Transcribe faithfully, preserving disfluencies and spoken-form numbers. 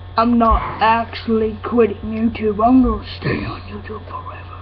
I'm not actually quitting YouTube. I'm gonna stay on YouTube forever.